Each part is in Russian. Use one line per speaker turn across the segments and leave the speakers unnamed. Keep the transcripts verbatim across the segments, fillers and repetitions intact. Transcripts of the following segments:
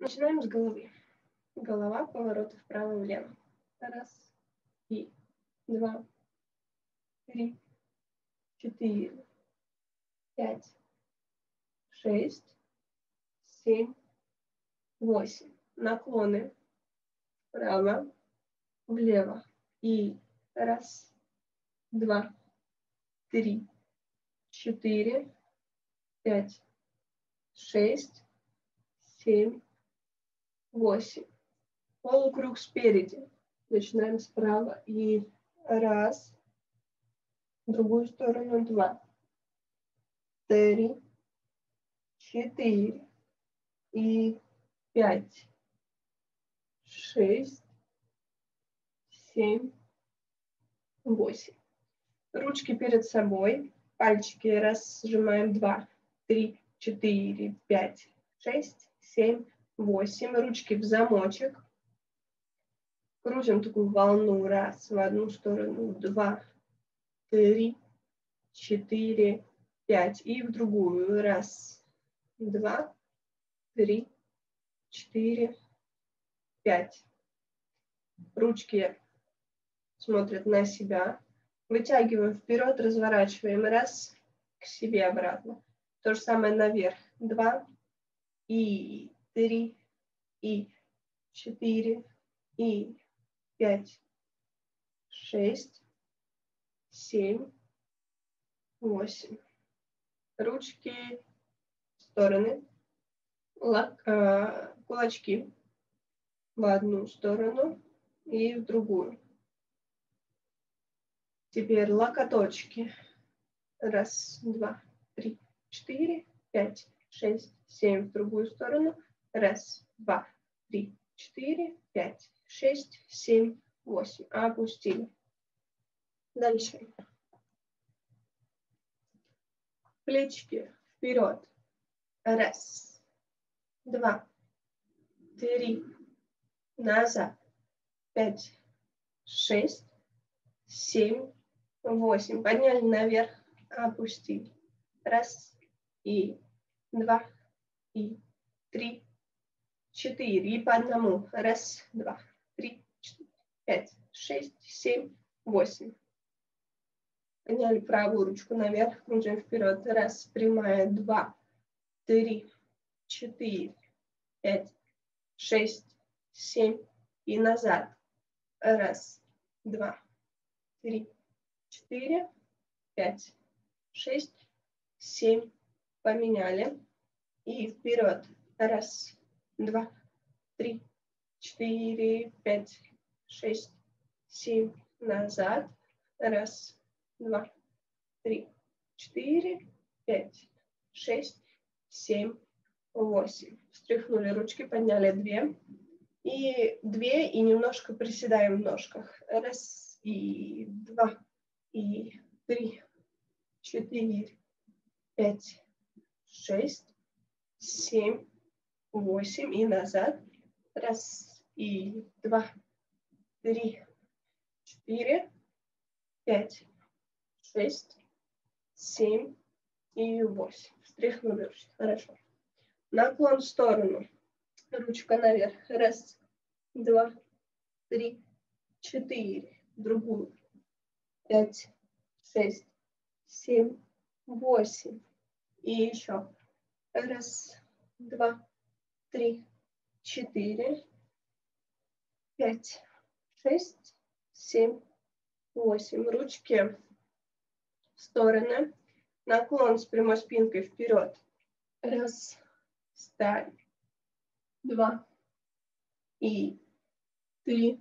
Начинаем с головы. Голова, повороты вправо и влево. Раз, и два, три, четыре, пять, шесть, семь, восемь. Наклоны вправо, влево. И раз, два, три, четыре, пять, шесть, семь, восемь. Полукруг спереди. Начинаем справа. И раз, в другую сторону два, три, четыре и пять, шесть, семь, восемь. Ручки перед собой. Пальчики раз сжимаем. Два, три, четыре, пять, шесть, семь, восемь. Ручки в замочек. Крутим такую волну. Раз, в одну сторону. Два, три, четыре, пять. И в другую. Раз, два, три, четыре, пять. Ручки смотрят на себя. Вытягиваем вперед, разворачиваем. Раз, к себе обратно. То же самое наверх. Два, и три, и четыре, и пять, шесть, семь, восемь. Ручки в стороны. Лак, э, кулачки в одну сторону и в другую. Теперь локоточки. Раз, два, три, четыре, пять, шесть, семь. В другую сторону. Раз, два, три, четыре, пять, шесть, семь, восемь. Опустили. Дальше. Плечики вперед. Раз, два, три, назад. Пять, шесть, семь, восемь. Подняли наверх, опустили. Раз, и два, и три, четыре. И по одному. Раз, два, три, четыре, пять, шесть, семь, восемь. Подняли правую ручку наверх, крутим вперед. Раз, прямая. Два, три, четыре, пять, шесть, семь. И назад. Раз, два, три, четыре, пять, шесть, семь. Поменяли. И вперед. Раз, два, три, четыре, пять, шесть, семь. Назад. Раз, два, три, четыре, пять, шесть, семь, восемь. Встряхнули ручки, подняли две. И две, и немножко приседаем в ножках. Раз, и два, и три, четыре, пять, шесть, семь, восемь. И назад. Раз, и два, три, четыре, пять, шесть, семь и восемь. Встряхнули ручки. Хорошо. Наклон в сторону. Ручка наверх. Раз, два, три, четыре. Другую. Пять, шесть, семь, восемь. И еще. Раз, два, три, четыре, пять, шесть, семь, восемь. Ручки в стороны. Наклон с прямой спинкой вперед. Раз, встали. Два, и три,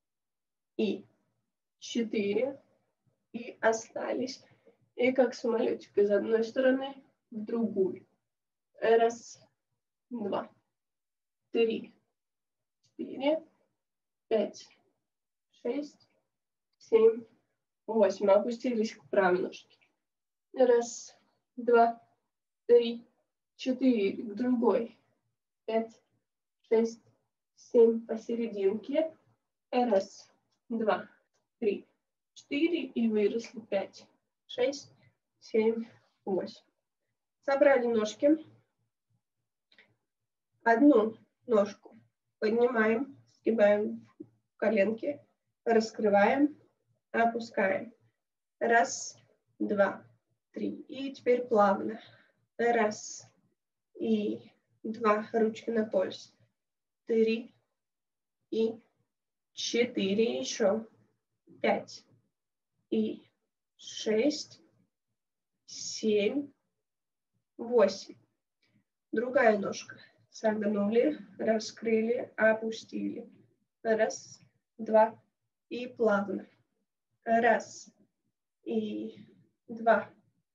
и четыре, и остались. И как самолетик из одной стороны в другую. Раз, два, три, четыре, пять, шесть, семь, восемь. Опустились к правой ножке. Раз, два, три, четыре, к другой. Пять, шесть, семь, посерединке. Раз, два, три, четыре. И выросли. Пять, шесть, семь, восемь. Собрали ножки. Одну ножку. Поднимаем, сгибаем коленки, раскрываем, опускаем. Раз, два, три. И теперь плавно. Раз и два. Ручки на пояс. Три и четыре. Еще. Пять и шесть, семь, восемь. Другая ножка. Согнули, раскрыли, опустили. Раз, два и плавно. Раз и два,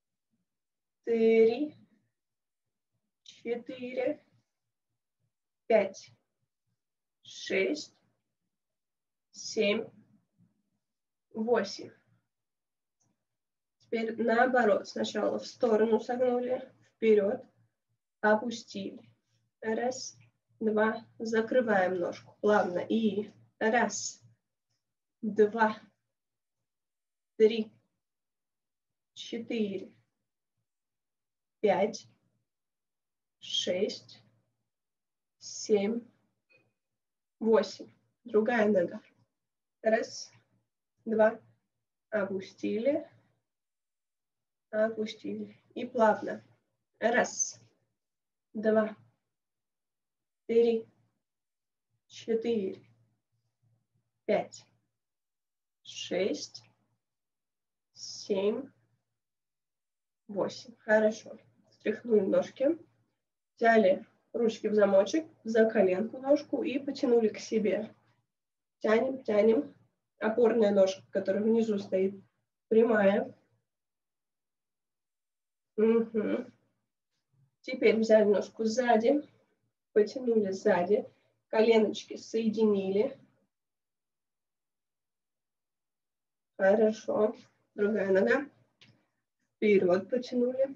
три, четыре, пять, шесть, семь, восемь. Теперь наоборот. Сначала в сторону согнули, вперед, опустили. Раз, два, закрываем ножку плавно. И раз, два, три, четыре, пять, шесть, семь, восемь. Другая нога. Раз, два, опустили, опустили. И плавно. Раз, два, три, четыре, пять, шесть, семь, восемь. Хорошо. Стряхнули ножки. Взяли ручки в замочек, за коленку ножку и потянули к себе. Тянем, тянем. Опорная ножка, которая внизу стоит, прямая. Угу. Теперь взяли ножку сзади, потянули сзади, коленочки соединили. Хорошо. Другая нога. Вперед потянули.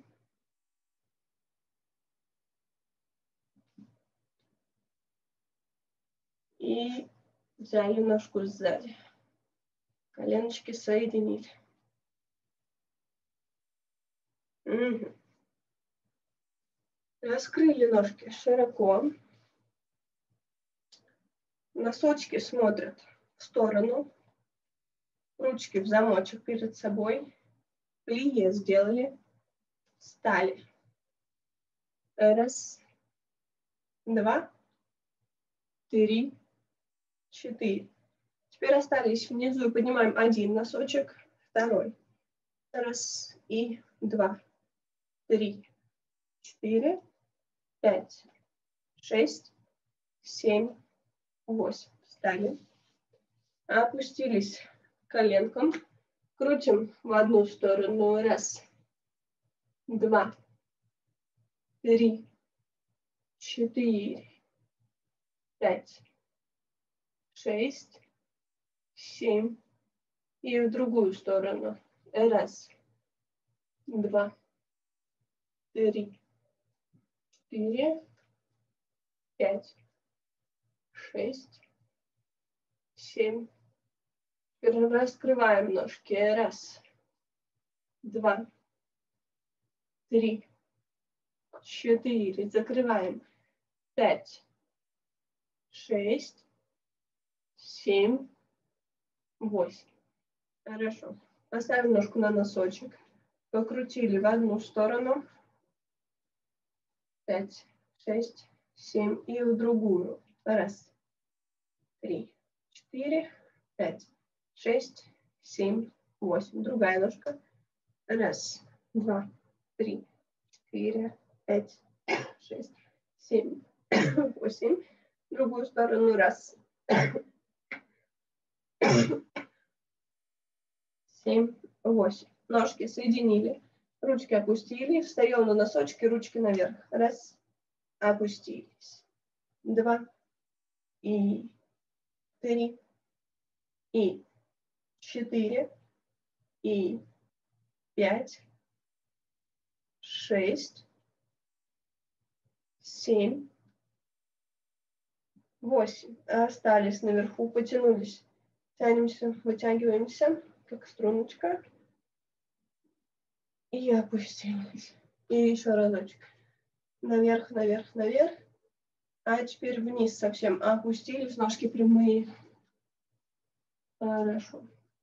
И взяли ножку сзади. Коленочки соединили. Угу. Раскрыли ножки широко. Носочки смотрят в сторону. Ручки в замочек перед собой. Плие сделали. Встали. Раз, два, три, четыре. Теперь остались внизу и поднимаем один носочек, второй. Раз и два, три, четыре, пять, шесть, семь, восемь. Встали. Опустились коленком. Крутим в одну сторону. Раз, два, три, четыре, пять, шесть, семь. И в другую сторону. Раз, два, три, четыре, пять, шесть, семь. Теперь раскрываем ножки. Раз, два, три, четыре. Закрываем. Пять, шесть, семь, восемь. Хорошо. Поставим ножку на носочек. Покрутили в одну сторону. Пять, шесть, семь. И в другую. Раз, три, четыре, пять, шесть, семь, восемь. Другая ножка. Раз, два, три, четыре, пять, шесть, семь, восемь. Другую сторону. Раз, семь, восемь. Ножки соединили. Ручки опустили. Встаем на носочки, ручки наверх. Раз. Опустились. Два. И три. И четыре. И пять. Шесть. Семь. Восемь. Остались наверху. Потянулись. Тянемся, вытягиваемся, как струночка. И опустились. И еще разочек. Наверх, наверх, наверх. А теперь вниз совсем опустились, ножки прямые. Хорошо.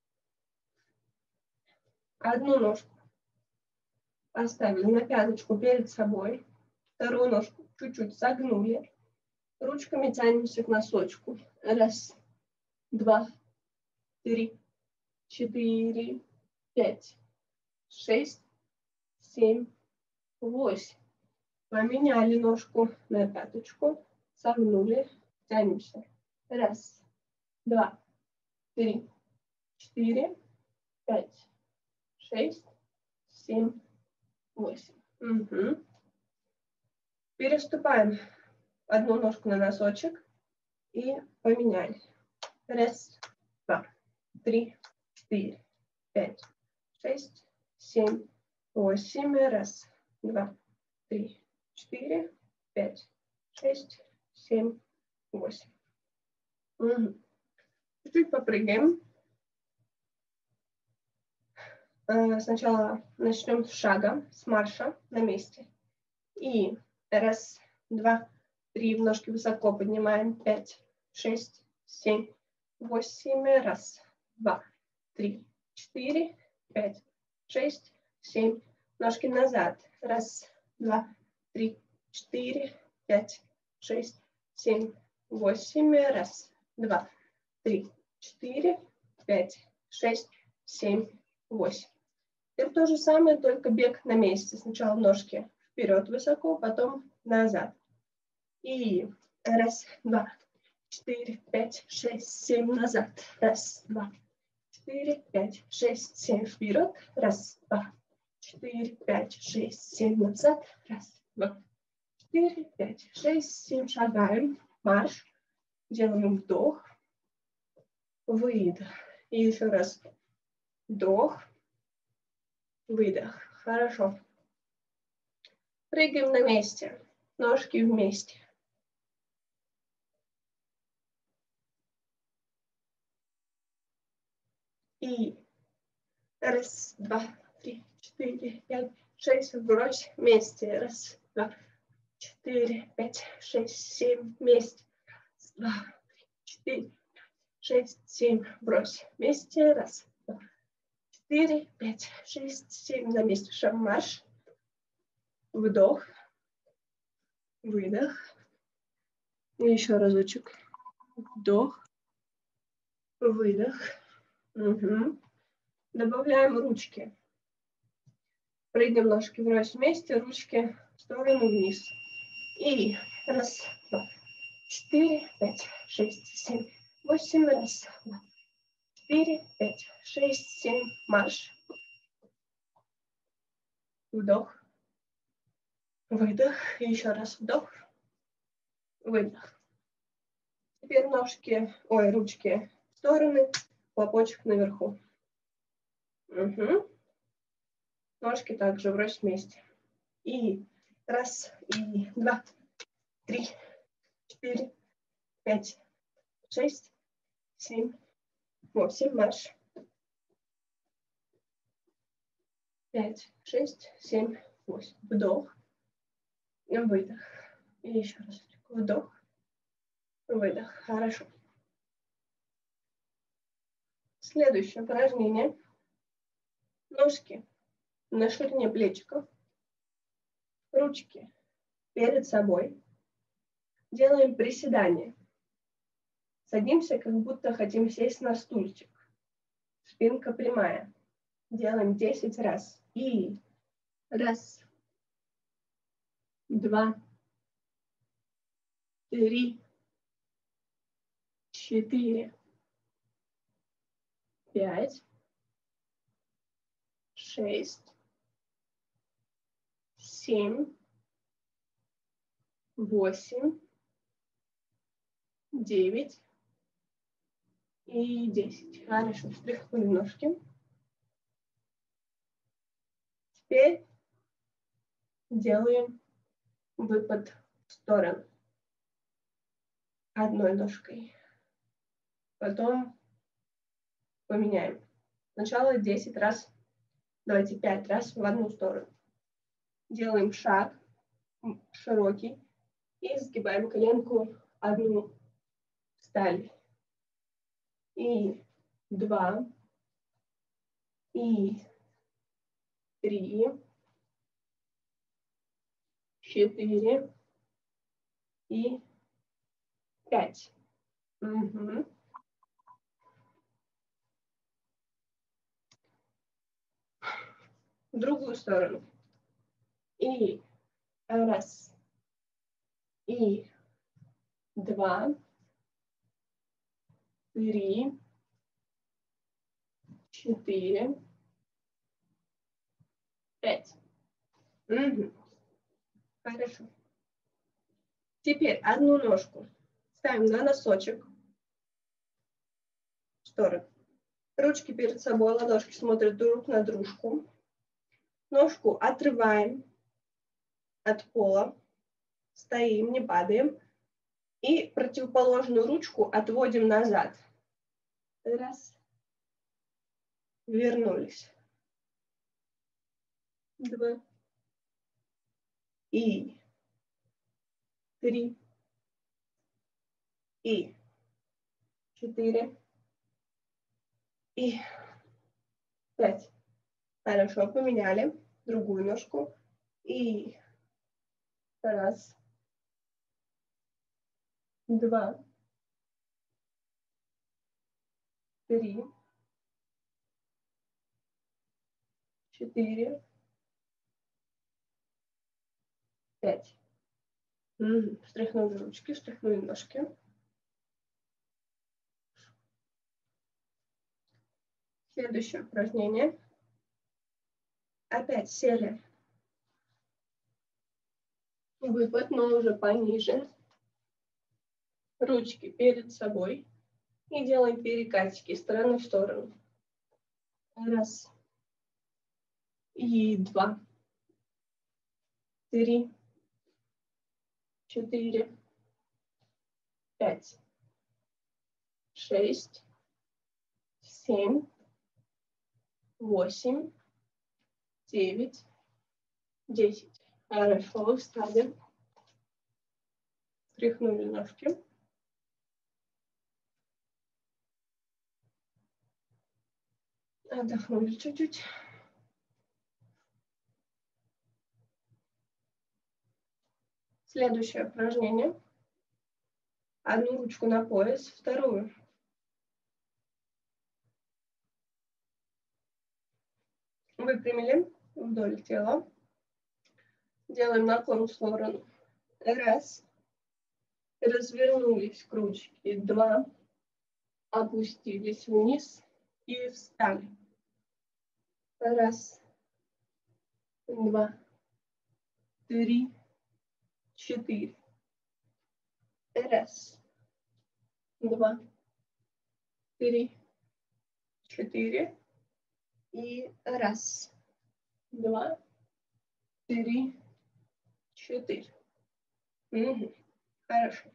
Одну ножку поставили на пяточку перед собой. Вторую ножку чуть-чуть согнули. Ручками тянемся к носочку. Раз, два, три, четыре, пять, шесть, семь, восемь. Поменяли ножку на пяточку. Согнули. Тянемся. Раз, два, три, четыре, пять, шесть, семь, восемь. Угу. Переступаем одну ножку на носочек и поменяли. Раз, два, три, четыре, пять, шесть, семь, восемь. Раз, два, три, четыре, пять, шесть, семь, восемь. Угу. Чуть-чуть попрыгаем. Сначала начнем с шага, с марша на месте. И раз, два, три, ножки высоко поднимаем. Пять, шесть, семь, восемь. Раз, два, три, четыре, пять, шесть, семь. Ножки назад. Раз, два, три, четыре, пять, шесть, семь, восемь. Раз, два, три, четыре, пять, шесть, семь, восемь. Это то же самое, только бег на месте. Сначала ножки вперед высоко, потом назад. И раз, два, четыре, пять, шесть, семь, назад. Раз, два, четыре, пять, шесть, семь, вперед. Раз, два, четыре, пять, шесть, семь, назад. Раз, два, четыре, пять, шесть, семь. Шагаем. Марш. Делаем вдох. Выдох. И еще раз. Вдох. Выдох. Хорошо. Прыгаем на месте. Ножки вместе. И раз, два, три, четыре, пять, шесть. Брось вместе. Раз, два, четыре, пять, шесть, семь. Вместе. Раз, два, три, четыре, шесть, семь. Брось вместе. Раз, два, четыре, пять, шесть, семь. На месте. Шаг-марш. Вдох. Выдох. И еще разочек. Вдох. Выдох. Угу. Добавляем ручки. Прыгаем ножки врозь вместе, ручки в сторону вниз. И раз, два, четыре, пять, шесть, семь, восемь. Раз, два, четыре, пять, шесть, семь. Марш. Вдох. Выдох. И еще раз вдох. Выдох. Теперь ножки, ой, ручки в стороны, хлопочек наверху. Угу. Ножки также врозь вместе. И раз, и два, три, четыре, пять, шесть, семь, восемь. Марш. Пять, шесть, семь, восемь. Вдох. Выдох. И еще раз. Вдох. Выдох. Хорошо. Следующее упражнение. Ножки на ширине плечиков. Ручки перед собой. Делаем приседание. Садимся, как будто хотим сесть на стульчик. Спинка прямая. Делаем десять раз. И раз, два, три, четыре, пять, шесть, семь, восемь, девять и десять. Хорошо, встряхнули ножки. Теперь делаем выпад в сторону одной ножкой. Потом поменяем. Сначала десять раз, давайте пять раз в одну сторону. Делаем шаг широкий И сгибаем коленку одну, встали. И два, и три, четыре, и пять. Угу. В другую сторону. И раз, и два, три, четыре, пять. Угу. Хорошо. Теперь одну ножку ставим на носочек. В сторону. Ручки перед собой, ладошки смотрят друг на дружку. Ножку отрываем от пола. Стоим, не падаем. И противоположную ручку отводим назад. Раз. Вернулись. Два. И три. И четыре. И пять. Хорошо, поменяли другую ножку. И раз. Два. Три. Четыре. Пять. Угу. Встряхнули ручки, встряхнули ножки. Следующее упражнение. Опять сели. Выпад, но уже пониже. Ручки перед собой. И делаем перекатики из стороны в сторону. Раз. И два. Три. Четыре. Пять. Шесть. Семь. Восемь. Девять. Десять. Хорошо, встали. Стряхнули ножки. Отдохнули чуть-чуть. Следующее упражнение. Одну ручку на пояс, вторую. Выпрямили вдоль тела. Делаем наклон в сторону. Раз. Развернулись к ручке. Два. Опустились вниз и встали. Раз. Два. Три. Четыре. Раз. Два. Три. Четыре. И раз. Два. Три. Четыре. Угу. Хорошо.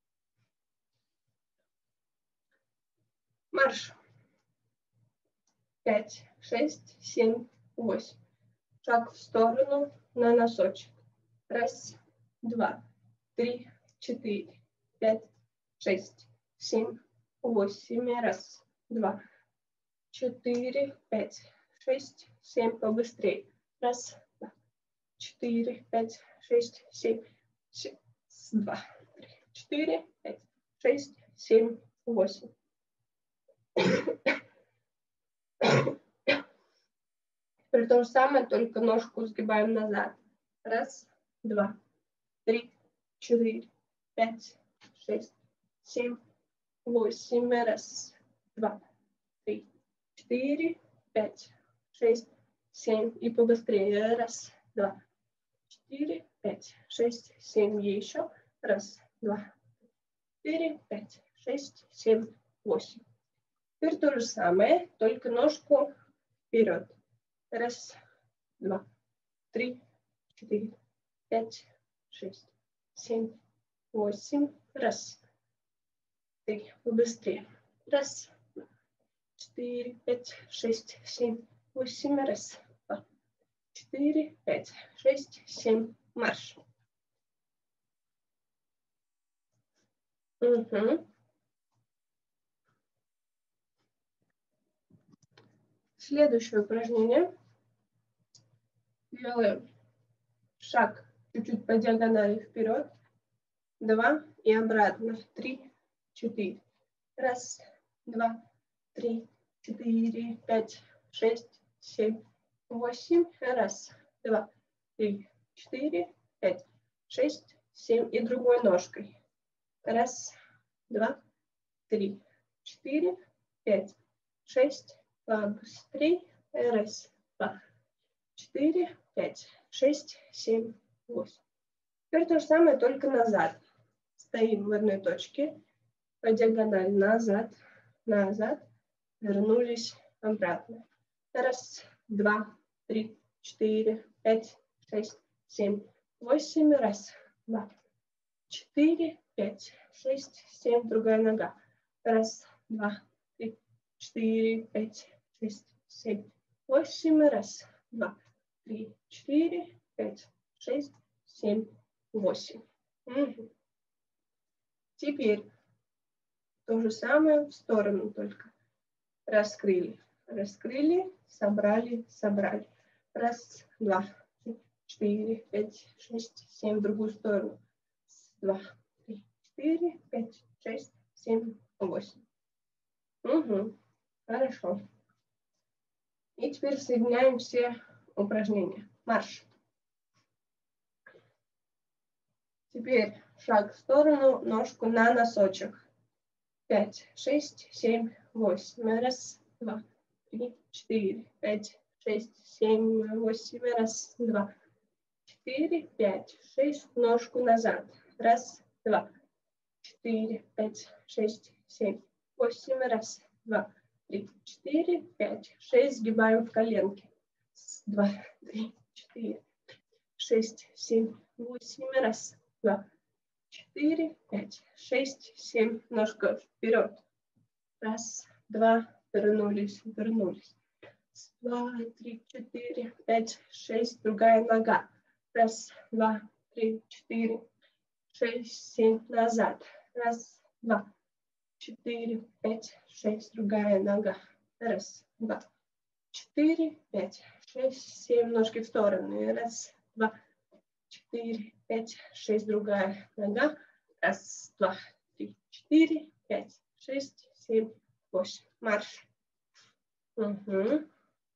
Марш. Пять, шесть, семь, восемь. Шаг в сторону на носочек. Раз, два, три, четыре, пять, шесть, семь, восемь. Раз, два, четыре, пять, шесть, семь. Побыстрее. Раз, два, четыре, пять, шесть, семь, семь, два, три, четыре, пять, шесть, семь, восемь. Теперь то же самое, только ножку сгибаем назад. Раз, два, три, четыре, пять, шесть, семь, восемь. Раз, два, три, четыре, пять, шесть, семь. И побыстрее. Раз, два, четыре, пять, шесть, семь. Еще. Раз, два, четыре, пять, шесть, семь, восемь. Теперь то же самое, только ножку вперед. Раз, два, три, четыре, пять, шесть, семь, восемь. Раз, три, побыстрее. Раз, два, четыре, пять, шесть, семь, восемь. Раз, два, четыре, пять, шесть, семь. Марш. Угу. Следующее упражнение. Делаем шаг чуть-чуть по диагонали вперед. Два и обратно. Три, четыре. Раз, два, три, четыре, пять, шесть, семь, восемь. Раз, два, три, четыре, пять, шесть, семь. И другой ножкой. Раз, два, три, четыре, пять, шесть. Быстрее. Раз, два, четыре, пять, шесть, семь, восемь. Теперь то же самое, только назад. Стоим в одной точке. По диагонали назад, назад. Вернулись обратно. Раз, два, три, четыре, пять, шесть, семь, восемь. Раз, два, четыре, пять, шесть, семь. Другая нога. Раз, два, три, четыре, пять, шесть, семь, восемь. Раз, два, три, четыре, пять, шесть, семь, восемь. Угу. Теперь то же самое в сторону только. Раскрыли, раскрыли, собрали, собрали. Раз, два, три, четыре, пять, шесть, семь. В другую сторону. Два, три, четыре, пять, шесть, семь, восемь. Угу. Хорошо. И теперь соединяем все упражнения. Марш. Теперь шаг в сторону, ножку на носочек. Пять, шесть, семь, восемь. Раз, два, три, четыре, пять, шесть, семь, восемь. Раз, два, четыре, пять, шесть. Ножку назад. Раз, два, четыре, пять, шесть, семь, восемь. Раз, два, три, четыре, пять, шесть. Сгибаем в коленке. Два, три, четыре, шесть, семь, восемь. Раз, два, четыре, пять, шесть, семь. Ножка вперед. Раз, два, вернулись, вернулись. Два, три, четыре, пять, шесть. Другая нога. Раз, два, три, четыре, шесть, семь. Назад. Раз, два, четыре, пять, шесть. Другая нога. Раз, два, четыре, пять, шесть, семь. Ножки в стороны. Раз, два, четыре, пять, шесть. Другая нога. Раз, два, три, четыре, пять, шесть, семь, восемь. Марш. Угу.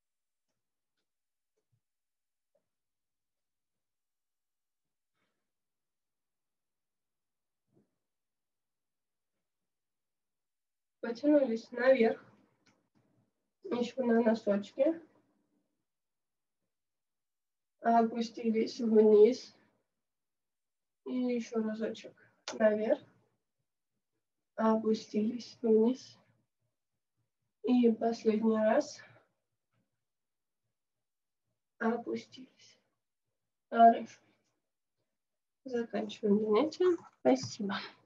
Потянулись наверх. Еще на носочки. Опустились вниз. И еще разочек наверх. Опустились вниз. И последний раз. Опустились. Хорошо. Заканчиваем занятие. Спасибо.